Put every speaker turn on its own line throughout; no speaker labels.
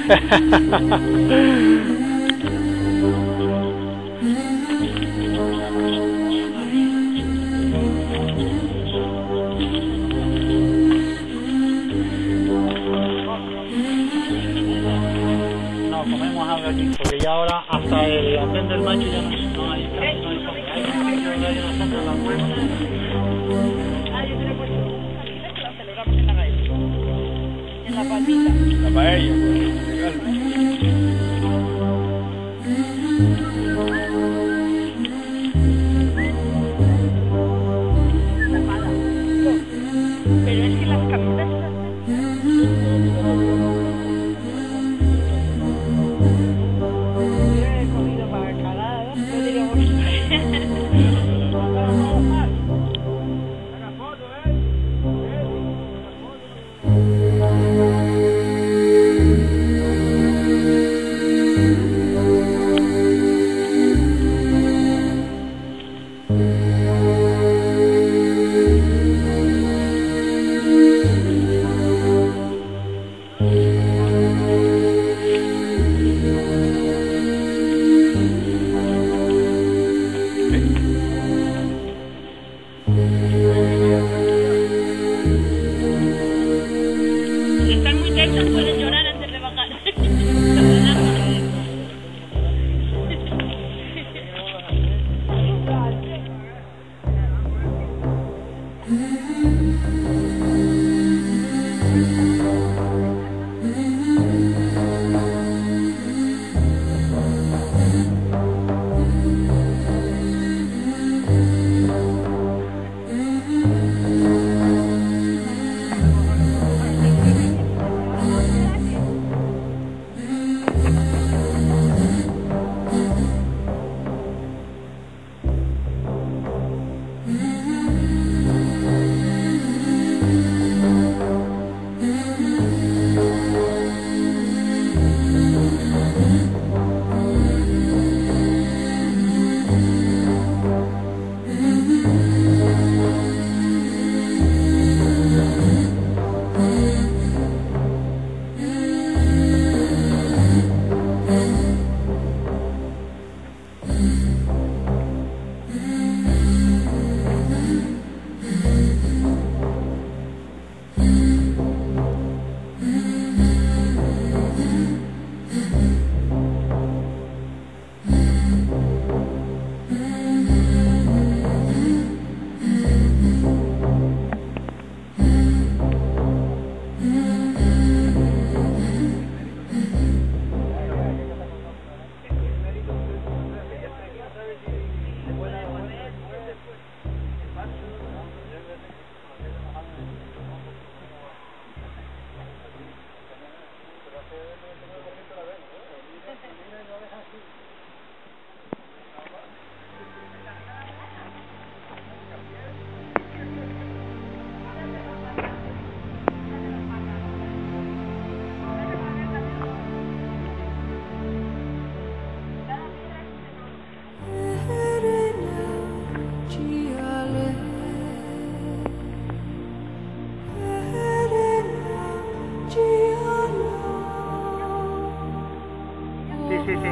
No, comemos algo aquí, porque ya ahora hasta el andén del macho ya no hay sombra.
En la palmita.
La paella, legalmente.
Pero es que las camisetas he comido para calado, no diríamos. Si están muy tensos pueden llorar antes de bajar.
Sí, sí.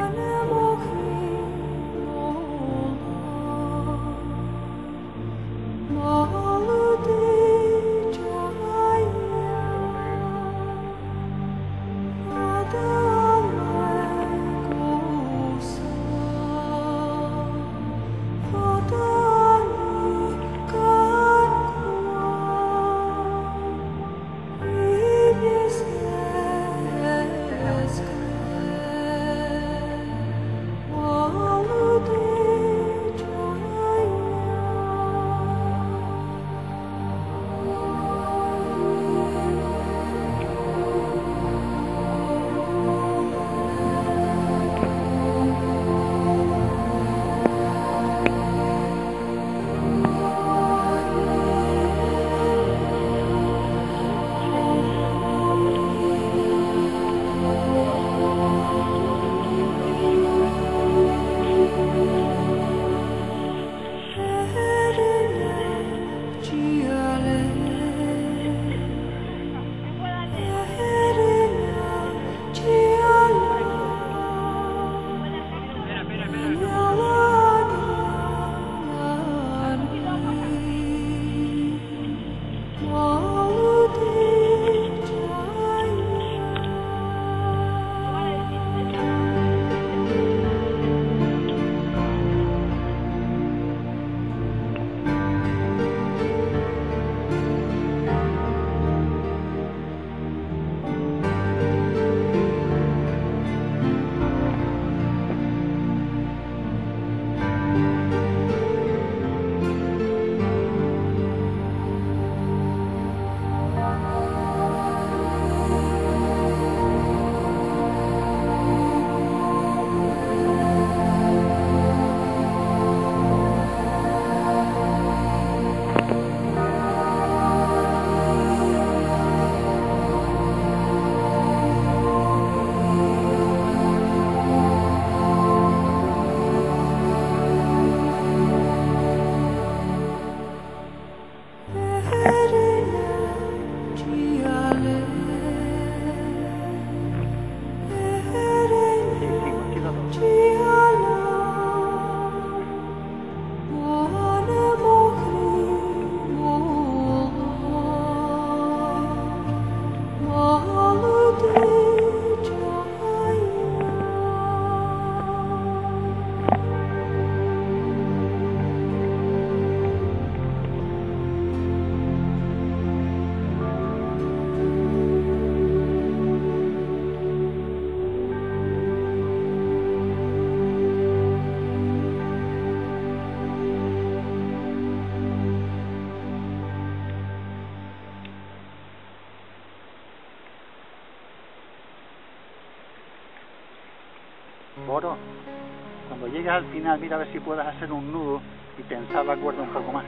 Boro, cuando llegues al final, mira a ver si puedes hacer un nudo y tensar la cuerda un poco más.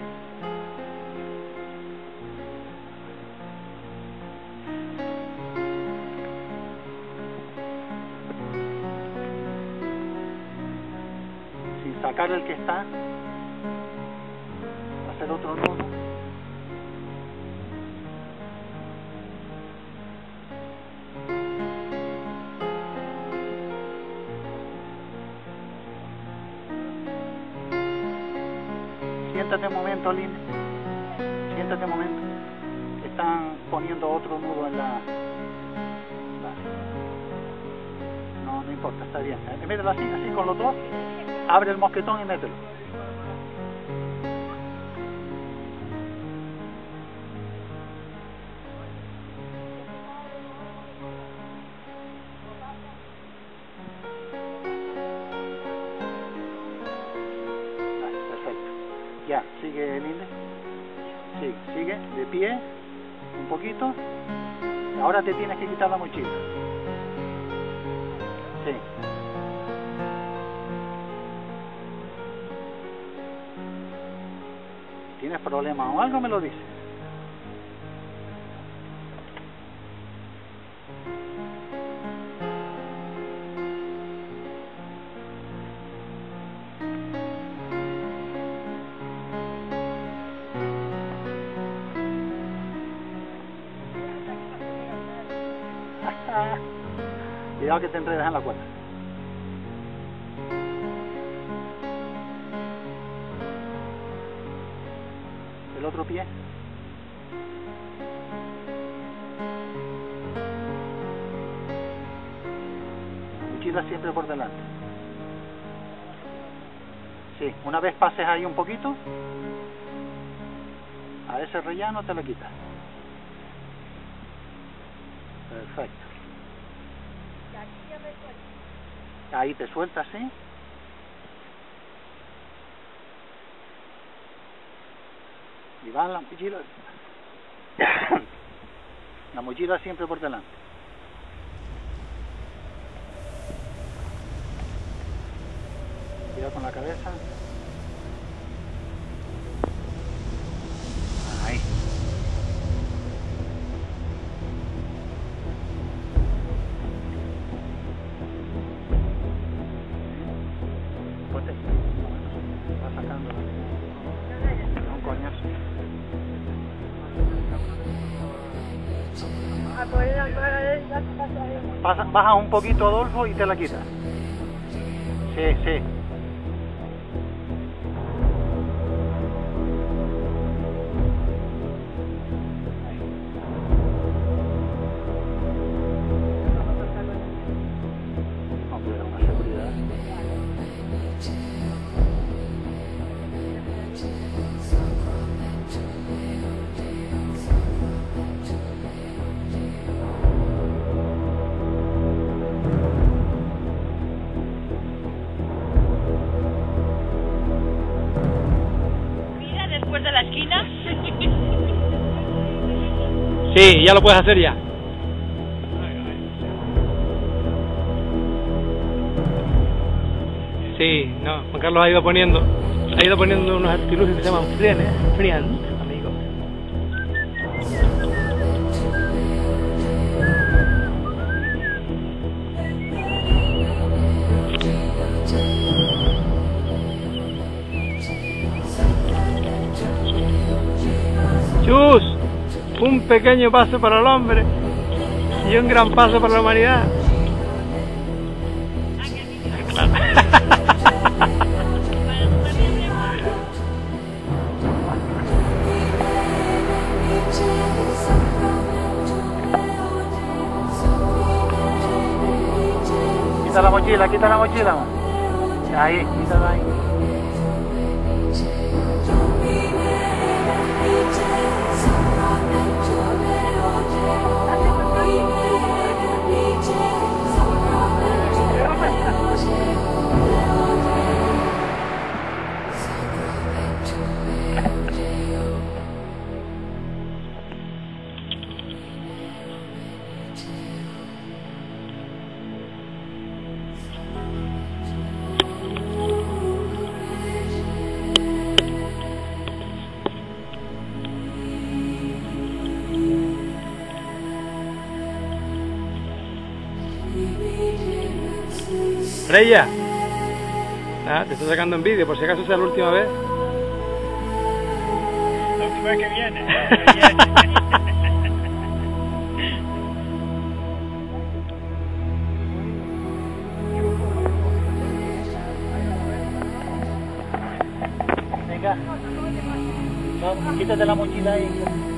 Sin sacar el que está, hacer otro nudo. Siéntate un momento, Lynn. Siéntate un momento. Están poniendo otro nudo en la... Vale. No importa, está bien. Mételo así, así con los dos. Abre el mosquetón y mételo. Ya, sigue Linde. Sigue, de pie, un poquito. Ahora te tienes que quitar la mochila. Sí. ¿Tienes problema o algo? Me lo dices. Cuidado que te enredas en la cuerda. El otro pie. La mochila siempre por delante. Sí, una vez pases ahí un poquito, a ese rellano te lo quitas. Perfecto. Ahí te sueltas, ¿sí? Y va la mochila. La mochila siempre por delante. Cuidado con la cabeza. Ahí. Va sacando un coñazo. Baja un poquito, Adolfo, y te la quitas. Sí, sí. Hombre, una seguridad.
De la esquina.
Sí, ya lo puedes hacer ya. Sí, no, Juan Carlos ha ido poniendo unos artilugios que se llaman friends, amigos. Chus, un pequeño paso para el hombre y un gran paso para la humanidad.
Quita la mochila. Ahí, quítala ahí.
Freya. Ah, te estoy sacando en vídeo, por si acaso sea la última vez.
La última vez que viene. Venga. Vamos, quítate la mochila ahí.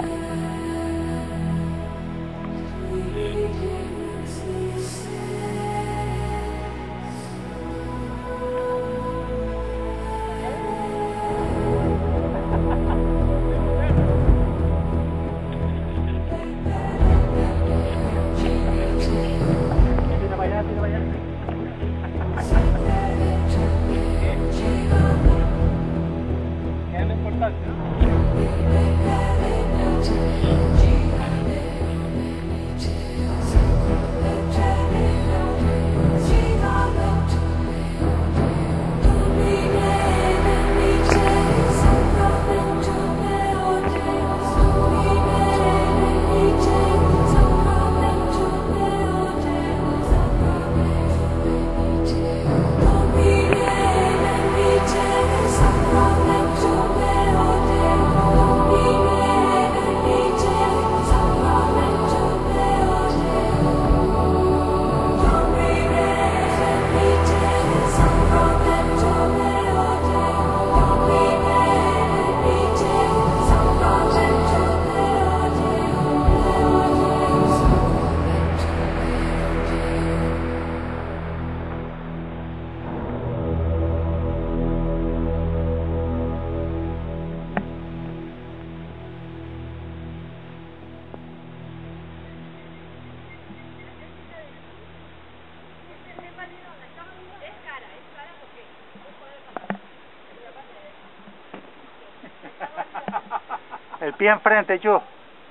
El pie enfrente, yo.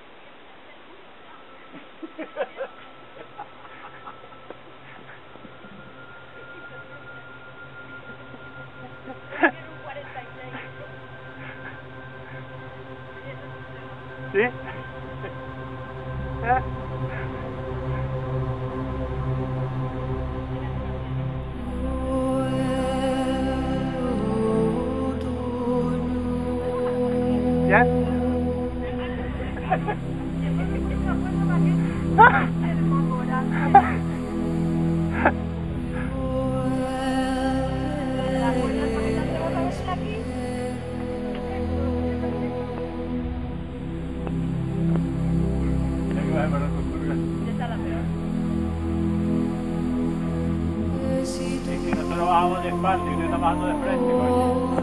¿Sí? ¿Ya? Si nosotros bajamos despacio y usted está bajando de frente, coño.